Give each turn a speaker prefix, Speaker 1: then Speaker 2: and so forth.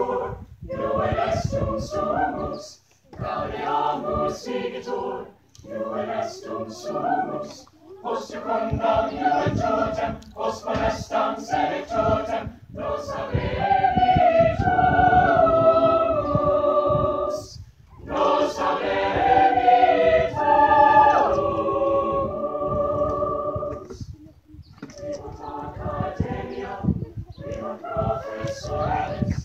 Speaker 1: vigitur, iuel estum sumus, gaudeamus vigitur, iuel estum sumus, post secundam iuel totem, post forestam sed totem, nos habebitur, nos habebitur. Vivat Academia, vivat professores,